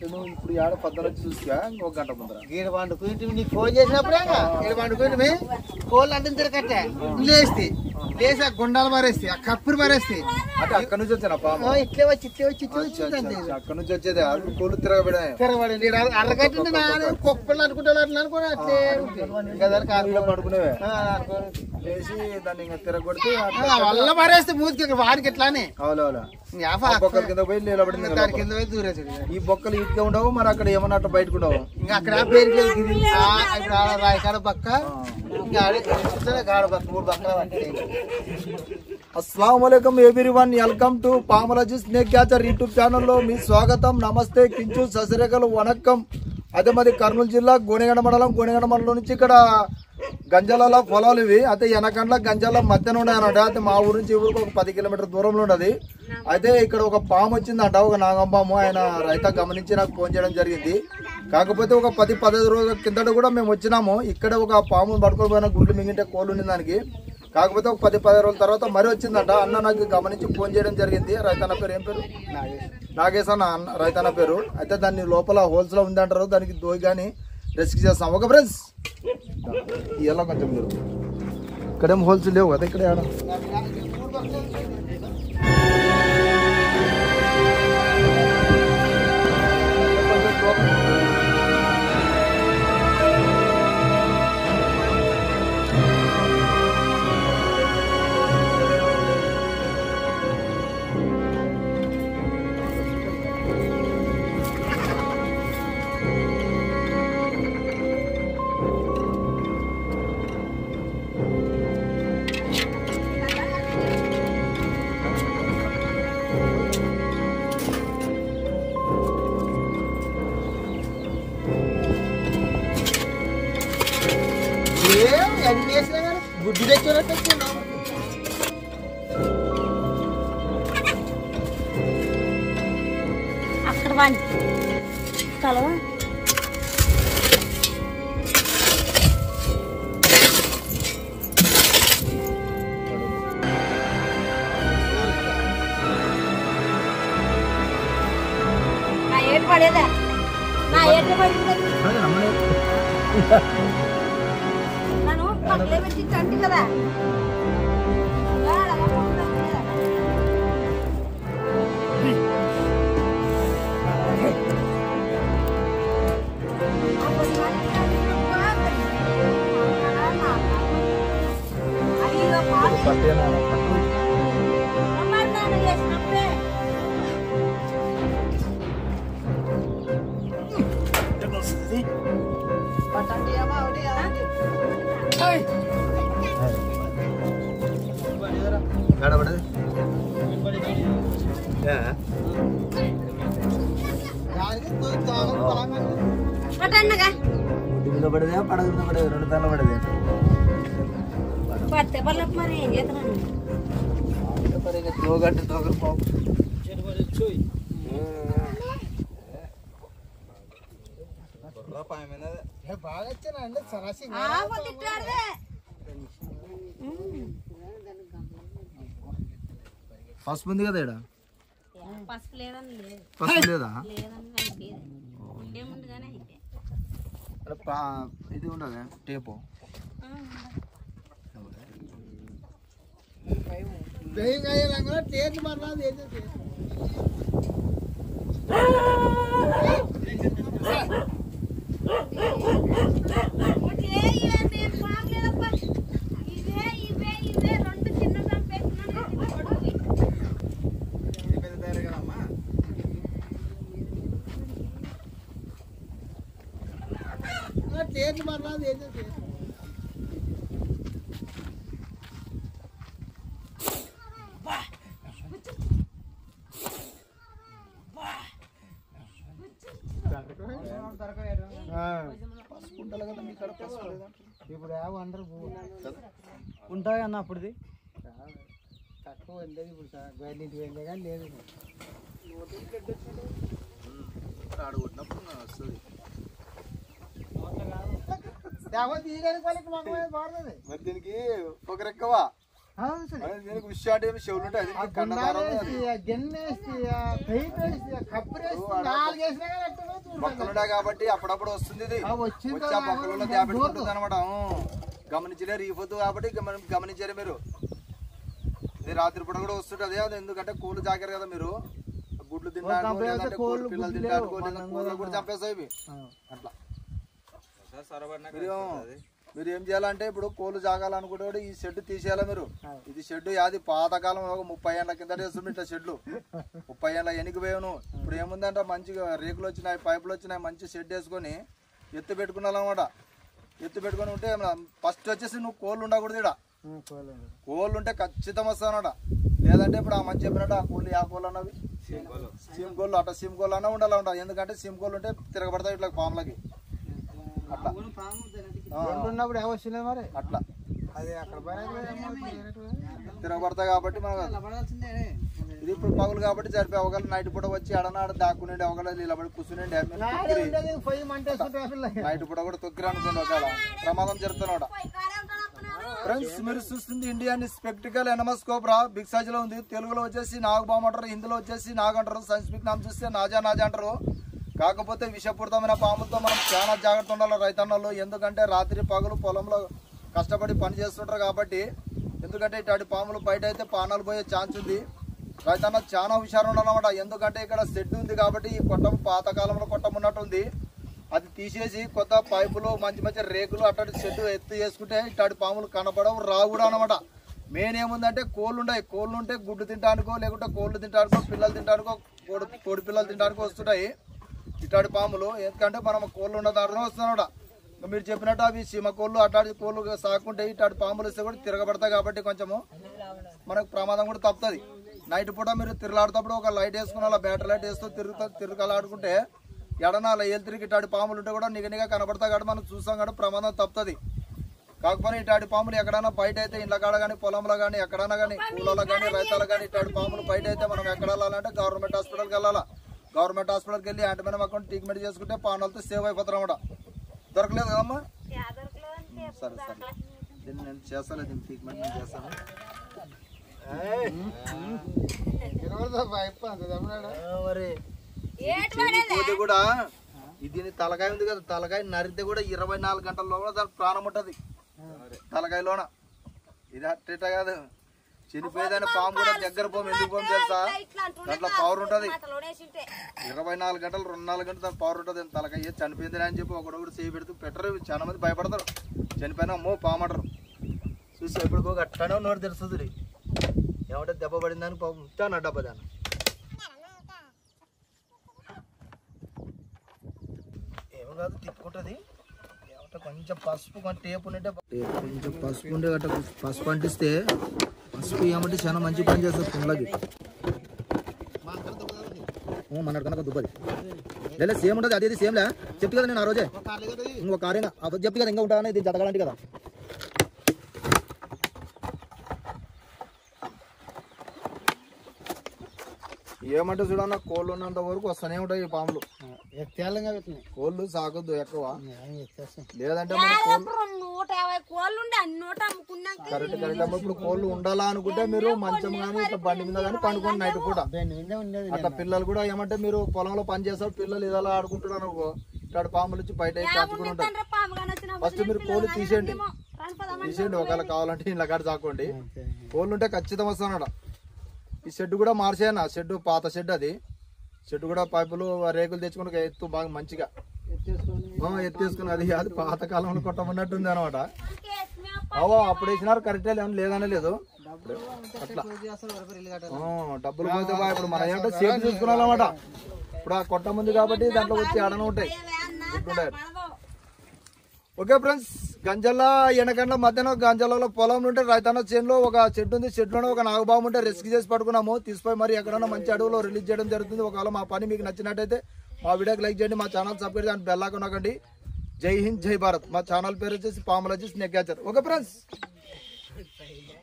నువ్వు ఇప్పుడు ఏడ పద్దలు వచ్చి చూసిగా ఇంకొక గంట ముందర గీడ వండుకుంటే నీకు ఫోన్ చేసినప్పుడే గీడ వండుకుంటే కోళ్ళు అడ్డం తిరగట్టే లేస్తే లేసి ఆ గుండాలు మారేస్తాయి ఆ కప్పురు మారేస్తాయి అంటే అక్కడ నుంచి వచ్చాను పాము ఇట్లే వచ్చి అక్కడ నుంచి వచ్చేది కోళ్ళు తిరగబడాయి తిరగబడి అరగట్టు కుక్కలు అనుకుంటారు అట్లా అనుకుని అట్లే పడుకునేవే లేచి దాన్ని ఇంకా తిరగొడితే వల్ల మారేస్తే మూతికి వాడికి ఎట్లానే బొక్కల కింద పోయి నిలబడింది దాని కింద పోయి దూరేసి ఈ బొక్కలు ఇటుకే ఉండవు మరి అక్కడ ఏమన్నా అట్లా బయటకు ఉండవు ఇంకా అక్కడ పేరుకి రాయకాడ పక్క గాడ పక్క 3 పక్కల పట్టాయి. అస్సలాము అలైకుం everyone, welcome to Pamaraju snake catcher YouTube ఛానల్లో మీ స్వాగతం. నమస్తే, కించు, ససరేకలు, వనక్కం. అదే మాది కర్నూలు జిల్లా గోనెగండ మండలం నుంచి ఇక్కడ గంజాల పొలాలు ఇవి. అయితే వెనకండ్ల గంజాల మధ్యన ఉన్నాయన్నమాట. అయితే మా ఊరు నుంచి ఊరికి ఒక 10 కిలోమీటర్ దూరంలో ఉన్నది. అయితే ఇక్కడ ఒక పాము వచ్చిందంట, ఒక నాగంపాము. ఆయన రైత గమనించి నాకు ఫోన్ చేయడం జరిగింది. కాకపోతే ఒక 10-15 రోజుల కిందట కూడా మేము వచ్చినాము. ఇక్కడ ఒక పాము పడుకొని పోయిన గుడ్లు మింగింటే కోళ్ళు ఉంది దానికి. కాకపోతే ఒక 10-15 రోజుల తర్వాత మరీ వచ్చిందంట. అన్న నాకు గమనించి ఫోన్ చేయడం జరిగింది. రైతన్న పేరు ఏం పేరు? నాగేశ్ అన్న రైతన్న పేరు. అయితే దాన్ని లోపల హోల్స్ లో ఉంది అంటారు. దానికి దోయి కానీ రెస్క్యూ చేస్తాం. ఒక ఫ్రెండ్స్ ఇలా కొంచెం మీరు ఇక్కడేం హోల్స్ లేవు కదా, ఇక్కడ గుడ్డు తెచ్చినట్టు అక్కడ వాడి కలవా నా ఏటు పడేదా, నా ఏటు పడింది నన్ను పక్కలే పెట్టి చంటి కదా. పడేదే పడగ పడేది 2 తల్ల పడేది పడితే పర్లేదు. మరి ఏం చేస్తున్నాను బాగా వచ్చానండి సరాసి పసుపు ఉంది కదా. ఇక్కడ పసుపు లేదని లేదు, పసుపు లేదా? ఉండేముందుగానే ఇది ఉండదు టేపు. టేస్ట్ మరలాది ఏం చేసి టేస్ట్ మరలాది ఏం చేసి ఇప్పుడు అందరు ఉంటాయి అన్న అప్పుడుది తక్కువ వెళ్ళేది. ఇప్పుడు గవర్నమెంట్ వెళ్ళే కానీ లేదు. మరి దీనికి ఒక రెక్కవా చెవులు ఉంటాయి. గిన్నె కప్పురేసి 4 వేసినా కానీ మొక్కలున్నాయి కాబట్టి అప్పుడప్పుడు వస్తుంది ఇది వచ్చింది వచ్చి ఆ మొక్కలలో దాపెట్టుకుంటుంది అనమాట. గమనించలే రీపోతు కాబట్టి గమనించారు మీరు. ఇది రాత్రి పూట కూడా వస్తుంటది. అది ఎందుకంటే కోళ్ళు జాగారు కదా మీరు, గుడ్లు తినడానికి లేదంటే కోళ్ళు పిల్లలు తినడానికి కోళ్ళు కూడా చంపేస్తాయి ఇవి. అట్లా మీరు ఏం చేయాలంటే ఇప్పుడు కోళ్ళు జాగాలనుకుంటే ఈ షెడ్ తీసేయాలా మీరు. ఇది షెడ్ యాది పాతకాలం 30 ఏళ్ళ కింద వేస్తుండే ఇట్లా షెడ్లు 30 ఏళ్ళ ఎనికి పోయాను. ఇప్పుడు ఏముందంటే మంచిగా రేకులు వచ్చినాయి, పైపులు వచ్చినాయి, మంచి షెడ్ వేసుకొని ఎత్తు పెట్టుకున్నాలన్నమాట. ఎత్తు పెట్టుకుని ఉంటే ఫస్ట్ వచ్చేసి నువ్వు కోళ్ళు ఉండకూడదు. ఇక్కడ కోళ్ళు ఉంటే ఖచ్చితంగా వస్తానట. లేదంటే ఇప్పుడు ఆ మంచి చెప్పినట్టు ఆ కోళ్ళు ఆ కోళ్ళు అన్నవి సీమ్ కోళ్ళు అట్లా సీమ్ కోళ్ళు అన్న ఉండాలి ఉంటా. ఎందుకంటే సీమ్ కోళ్ళు ఉంటే తిరగబడతాయి ఇట్లా పాములకి. అట్లా ఉన్నప్పుడు ఏమొచ్చింది మరి అట్లా అది అక్కడ తిరగబడతాయి కాబట్టి మనం ఇది ఇప్పుడు పగులు కాబట్టి సరిపోయి అవగల నైట్ పూట వచ్చి అడనాడు దాక్కునేది అవగల నిలబడి కూర్చునేది నైట్ పూట కూడా తొక్కిరా అనుకోండి. ఒకవేళ ప్రమాదం జరుగుతున్నాడ. ఫ్రెండ్స్ మీరు చూస్తుంది Indian spectacle venomous cobra big size లో ఉంది. తెలుగులో వచ్చేసి నాగబామ్ అంటారు, హిందీలో వచ్చేసి నాగ్ అంటారు, సైన్స్పిక్ నామ్ చూస్తే నాజా అంటారు. కాకపోతే విషపూరితమైన పాములతో మనం చాలా జాగ్రత్త ఉండాలి రైతన్నలు. ఎందుకంటే రాత్రి పగులు పొలంలో కష్టపడి పని చేస్తుంటారు కాబట్టి. ఎందుకంటే ఇట్లాంటి పాములు బయట అయితే పానాలు పోయే ఛాన్స్ ఉంది. రైతన్న చాలా హుషారు ఉండాలన్నమాట. ఎందుకంటే ఇక్కడ షెడ్ ఉంది కాబట్టి ఈ కొట్టం పాతకాలంలో కొట్టం ఉన్నట్టుంది. అది తీసేసి కొత్త పైపులు మంచి మంచి రేకులు అట్లాంటి షెడ్ ఎత్తు చేసుకుంటే ఇట్లాంటి పాములు కనపడవు రావు కూడా అనమాట. మెయిన్ ఏముందంటే కోళ్ళు ఉంటాయి. కోళ్ళు ఉంటే గుడ్డు తింటానికో లేకుంటే కోళ్ళు తింటానికో పిల్లలు తింటానికో కోడి పిల్లలు తింటానికో వస్తుంటాయి ఇట్లాంటి పాములు. ఎందుకంటే మనం కోళ్ళు ఉన్న దాంట్లో వస్తున్నాడ. మీరు చెప్పినట్టు అవి సీమ కోళ్ళు అట్లాంటి కోళ్ళు సాకుంటే ఇట్లాంటి పాములు వస్తే కూడా తిరగబడతాయి కాబట్టి కొంచెము మనకు ప్రమాదం కూడా తప్పుతుంది. నైట్ పూట మీరు తిరగలాడుతప్పుడు ఒక లైట్ వేసుకుని అలా బ్యాటరీ లైట్ వేస్తూ తిరగలాడుకుంటే ఎడనాల ఏలితిరిగి ఇట్లాంటి పాములు ఉంటే కూడా నిగనిగా కనబడతాయి కాబట్టి మనం చూసాం కాబట్టి ప్రమాదం తప్పుతుంది. కాకపోతే ఇట్లాంటి పాములు ఎక్కడైనా బయట అయితే ఇండ్ల కాడ కానీ పొలంలో కానీ ఎక్కడైనా కానీ కూలలో కానీ రైతాలు కానీ ఇట్లాంటి పాములు బయట అయితే మనం ఎక్కడ వెళ్ళాలంటే గవర్నమెంట్ హాస్పిటల్కి వెళ్ళాలా. గవర్నమెంట్ హాస్పిటల్కి వెళ్ళి యాంటీబయాటిక్ అకౌంట్ ట్రీట్మెంట్ చేసుకుంటే పానాలతో సేవ్ అయిపోతారు అన్నమాట. దొరకలేదు కదమ్మా? సరే సరే నేను చేస్తాను ట్రీట్మెంట్ నేను చేస్తాను. పోతే కూడా దీని తలకాయ ఉంది కదా, తలకాయ నరితే కూడా 24 గంటల లోపల దాని ప్రాణం ఉంటది తలకాయలోన. ఇది అట్ట కాదు, చనిపోయేదాన్ని పాము కూడా దగ్గర పోము. ఎందుకు పోము తెలుసా? దాంట్లో పవర్ ఉంటది. 24 గంటలు 2-4 గంటలు దాని పవర్ ఉంటది. తలకాయ చనిపోయింది అని చెప్పి ఒకడొకడు చేయి పెడుతూ పెట్టరు. చాలా మంది భయపడతారు. చనిపోయినా అమ్మో పాము అంటారు. చూసి ఎప్పుడు అట్టానే నోరు తెరుస్తుంది. ఏమంటే దెబ్బ పడిందని పాము ఉంటాను డబ్బా దాన్ని. ఏమో కాదు తిప్పుకుంటుంది. ఏమంటే కొంచెం పసుపు టేపు ఉంటే కొంచెం పసుపు ఉండే గట్ట పసుపు అంటిస్తే పసుపు ఏమంటే చాలా మంచి పని చేస్తుంది కుండలకి. మన కనుక దుబ్బది లేదా సేమ్ ఉంటుంది. అది సేమ్లే చెప్తు కదా నేను ఆ రోజే ఇంకొక కారేనా చెప్తు కదా ఇంకా ఉంటానని ఇది జతగాలంటే కదా. ఏమంటే చూడన్న కోళ్ళు ఉన్నంత వరకు వస్తూనే ఉంటాయి ఈ పాములు. కోళ్ళు సాకొద్దు ఎక్కువ. లేదంటే కరెక్ట్ కరెక్ట్ అమ్మ. ఇప్పుడు కోళ్ళు ఉండాలా అనుకుంటే మీరు మంచం కానీ ఇట్లా బండి మీద కానీ పండుకోండి నైట్ కూడా. అట్లా పిల్లలు కూడా ఏమంటే మీరు పొలంలో పని చేస్తారు, పిల్లలు ఇదలా ఆడుకుంటున్నారు అనుకో ఇట్లాంటి పాములు వచ్చి బయట కట్టుకుని ఉంటారు. ఫస్ట్ మీరు కోళ్ళు తీసేయండి. ఒకవేళ కావాలంటే ఇలా కాడ సాకోండి. కోళ్ళు ఉంటే ఖచ్చితంగా వస్తానట. ఈ షెడ్ కూడా మార్చేయన. షెడ్ పాత షెడ్, అది షెడ్ కూడా పైపులు రేకులు తెచ్చుకుని ఎత్తు బాగా మంచిగా ఎత్తేసుకుని అది అది పాతకాలంలో కొట్టమన్నట్టుంది అనమాట. అప్పుడు వేసినారు కరెక్టే లేదనే లేదు. అట్లా డబ్బులు పోతే బాగా ఇప్పుడు మనం ఏంటో సేఫ్ చూసుకున్నాం అనమాట. ఇప్పుడు ఆ కొట్ట ముందు కాబట్టి దాంట్లో వచ్చి ఆడనే ఉంటాయి. ఓకే ఫ్రెండ్స్, గంజల్ల ఎనకండ్ల మధ్యన గంజల్లో పొలం ఉంటే రైతన్న చేనులో ఒక చెట్టు ఉంది. చెట్టులో ఒక నాగబాబు ఉంటే రెస్క్యూ చేసి పట్టుకున్నాము. తీసిపోయి మరి ఎక్కడైనా మంచి అడవులో రిలీజ్ చేయడం జరుగుతుంది. ఒకవేళ మా పని మీకు నచ్చినట్టయితే మా వీడియోకి లైక్ చేయండి, మా ఛానల్ సబ్స్క్రైబ్ చేయండి, బెల్ ఐకాన్ నొక్కండి. జై హింద్ జై భారత్. మా ఛానల్ పేరు వచ్చేసి పాములజిస్ట్ స్నేక్ క్యాచర్. Okay friends.